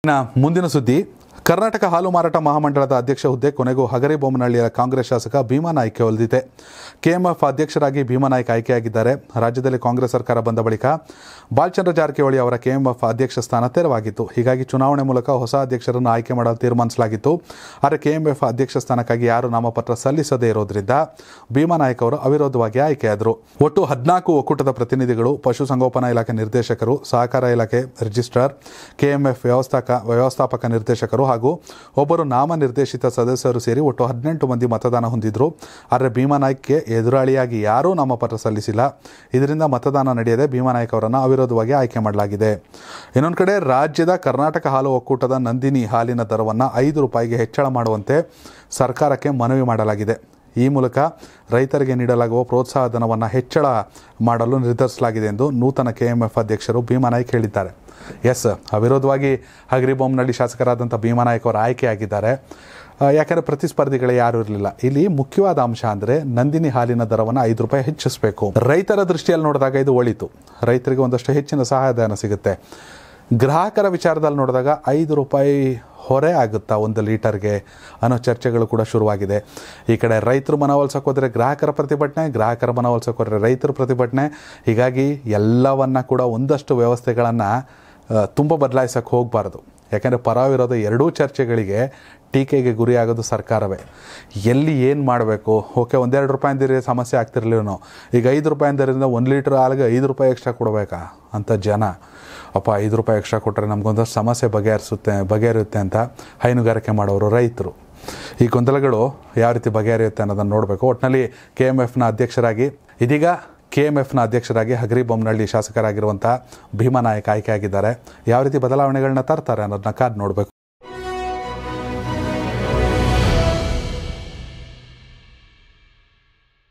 ಮುಂದಿನ ಸುದ್ದಿ. ಕರ್ನಾಟಕ ಹಾಲು ಮಾರಾಟ ಮಹಾಮಂಡಳದ ಅಧ್ಯಕ್ಷ ಹುದ್ದೆ ಕೊನೆಗೂ ಹಗರಿಬೊಮ್ಮನಹಳ್ಳಿಯ ಕಾಂಗ್ರೆಸ್ ಶಾಸಕ ಭೀಮಾನಾಯ್ಕ ಒಲಿದಿದೆ. ಕೆಎಂಎಫ್ ಅಧ್ಯಕ್ಷರಾಗಿ ಭೀಮಾನಾಯ್ಕ ಆಯ್ಕೆಯಾಗಿದ್ದಾರೆ. ರಾಜ್ಯದಲ್ಲಿ ಕಾಂಗ್ರೆಸ್ ಸರ್ಕಾರ ಬಂದ ಬಳಿಕ ಬಾಲಚಂದ್ರ ಜಾರಕಿಹೊಳಿ ಅವರ ಕೆಎಂಎಫ್ ಅಧ್ಯಕ್ಷ ಸ್ಥಾನ ತೆರವಾಗಿತ್ತು. ಹೀಗಾಗಿ ಚುನಾವಣೆ ಮೂಲಕ ಹೊಸ ಅಧ್ಯಕ್ಷರನ್ನು ಆಯ್ಕೆ ಮಾಡಲು ತೀರ್ಮಾನಿಸಲಾಗಿತ್ತು. ಆದರೆ ಕೆಎಂಎಫ್ ಅಧ್ಯಕ್ಷ ಸ್ಥಾನಕ್ಕಾಗಿ ಯಾರು ನಾಮಪತ್ರ ಸಲ್ಲಿಸದೇ ಇರೋದ್ರಿಂದ ಭೀಮಾನಾಯ್ಕ ಅವರು ಅವಿರೋಧವಾಗಿ ಆಯ್ಕೆಯಾದರು. ಒಟ್ಟು 14 ಒಕ್ಕೂಟದ ಪ್ರತಿನಿಧಿಗಳು, ಪಶುಸಂಗೋಪನಾ ಇಲಾಖೆ ನಿರ್ದೇಶಕರು, ಸಹಕಾರ ಇಲಾಖೆ ರಿಜಿಸ್ಟ್ರಾರ್, ಕೆಎಂಎಫ್ ವ್ಯವಸ್ಥಾಪಕ ನಿರ್ದೇಶಕರು ಹಾಗೂ ಒಬ್ಬರು ನಾಮನಿರ್ದೇಶಿತ ಸದಸ್ಯರು ಸೇರಿ ಒಟ್ಟು 18 ಮಂದಿ ಮತದಾನ ಹೊಂದಿದ್ರು. ಆದರೆ ಭೀಮಾನಾಯ್ಕೆ ಎದುರಾಳಿಯಾಗಿ ಯಾರೂ ನಾಮಪತ್ರ ಸಲ್ಲಿಸಿಲ್ಲ. ಇದರಿಂದ ಮತದಾನ ನಡೆಯದೆ ಭೀಮಾನಾಯ್ಕ ಅವರನ್ನು ಅವಿರೋಧವಾಗಿ ಆಯ್ಕೆ ಮಾಡಲಾಗಿದೆ. ಇನ್ನೊಂದು ಕಡೆ ರಾಜ್ಯದ ಕರ್ನಾಟಕ ಹಾಲು ಒಕ್ಕೂಟದ ನಂದಿನಿ ಹಾಲಿನ ದರವನ್ನು 5 ರೂಪಾಯಿಗೆ ಹೆಚ್ಚಳ ಮಾಡುವಂತೆ ಸರ್ಕಾರಕ್ಕೆ ಮನವಿ ಮಾಡಲಾಗಿದೆ. ಈ ಮೂಲಕ ರೈತರಿಗೆ ನೀಡಲಾಗುವ ಪ್ರೋತ್ಸಾಹ ಧನವನ್ನು ಹೆಚ್ಚಳ ಮಾಡಲು ನಿರ್ಧರಿಸಲಾಗಿದೆ ಎಂದು ನೂತನ ಕೆಎಂಎಫ್ ಅಧ್ಯಕ್ಷರು ಭೀಮಾನಾಯ್ಕ ಹೇಳಿದ್ದಾರೆ. ಅವಿರೋಧವಾಗಿ ಹಗರಿಬೊಮ್ಮನಹಳ್ಳಿ ಶಾಸಕರಾದಂಥ ಭೀಮಾನಾಯ್ಕ ಅವರು ಆಯ್ಕೆಯಾಗಿದ್ದಾರೆ. ಯಾಕಂದರೆ ಪ್ರತಿಸ್ಪರ್ಧಿಗಳೇ ಯಾರೂ ಇರಲಿಲ್ಲ. ಇಲ್ಲಿ ಮುಖ್ಯವಾದ ಅಂಶ ಅಂದರೆ ನಂದಿನಿ ಹಾಲಿನ ದರವನ್ನು 5 ರೂಪಾಯಿ ಹೆಚ್ಚಿಸಬೇಕು. ರೈತರ ದೃಷ್ಟಿಯಲ್ಲಿ ನೋಡಿದಾಗ ಇದು ಒಳಿತು. ರೈತರಿಗೆ ಒಂದಷ್ಟು ಹೆಚ್ಚಿನ ಸಹಾಯಧನ ಸಿಗುತ್ತೆ. ಗ್ರಾಹಕರ ವಿಚಾರದಲ್ಲಿ ನೋಡಿದಾಗ 5 ರೂಪಾಯಿ ಹೊರೆ ಆಗುತ್ತಾ 1 ಲೀಟರ್ಗೆ ಅನ್ನೋ ಚರ್ಚೆಗಳು ಕೂಡ ಶುರುವಾಗಿದೆ. ಈ ಕಡೆ ರೈತರು ಮನವೊಲಿಸೋಕೆ ಹೋದರೆ ಗ್ರಾಹಕರ ಪ್ರತಿಭಟನೆ, ಗ್ರಾಹಕರ ಮನವೊಲಿಸೋಕೆ ಹೋದರೆ ರೈತರ ಪ್ರತಿಭಟನೆ. ಹೀಗಾಗಿ ಎಲ್ಲವನ್ನ ಕೂಡ ಒಂದಷ್ಟು ವ್ಯವಸ್ಥೆಗಳನ್ನು ತುಂಬ ಬದಲಾಯಿಸೋಕೆ ಹೋಗಬಾರ್ದು. ಯಾಕೆಂದರೆ ಪರವಿರೋಧ ಎರಡೂ ಚರ್ಚೆಗಳಿಗೆ ಟೀಕೆಗೆ ಗುರಿಯಾಗೋದು ಸರ್ಕಾರವೇ. ಎಲ್ಲಿ ಏನು ಮಾಡಬೇಕು? ಓಕೆ, 1-2 ರೂಪಾಯಿಂದಿರ ಸಮಸ್ಯೆ ಆಗ್ತಿರ್ಲಿಲ್ಲ. ಈಗ 5 ರೂಪಾಯಿಂದರಿಂದ 1 ಲೀಟ್ರ್ ಹಾಲಿಗೆ 5 ರೂಪಾಯಿ ಎಕ್ಸ್ಟ್ರಾ ಕೊಡಬೇಕಾ ಅಂತ ಜನ. 5 ರೂಪಾಯಿ ಎಕ್ಸ್ಟ್ರಾ ಕೊಟ್ಟರೆ ನಮಗೊಂದಷ್ಟು ಸಮಸ್ಯೆ ಬಗೆಹರಿಯುತ್ತೆ ಅಂತ ಹೈನುಗಾರಿಕೆ ಮಾಡೋರು ರೈತರು. ಈ ಗೊಂದಲಗಳು ಯಾವ ರೀತಿ ಬಗೆಹರಿಯುತ್ತೆ ಅನ್ನೋದನ್ನು ನೋಡಬೇಕು. ಒಟ್ಟಿನಲ್ಲಿ ಇದೀಗ ಕೆಎಂಎಫ್ನ ಅಧ್ಯಕ್ಷರಾಗಿ ಹಗರಿಬೊಮ್ಮನಹಳ್ಳಿ ಶಾಸಕರಾಗಿರುವಂಥ ಭೀಮಾನಾಯ್ಕ ಆಯ್ಕೆಯಾಗಿದ್ದಾರೆ. ಯಾವ ರೀತಿ ಬದಲಾವಣೆಗಳನ್ನ ತರ್ತಾರೆ ಅನ್ನೋದನ್ನ ಕಾದು ನೋಡಬೇಕು.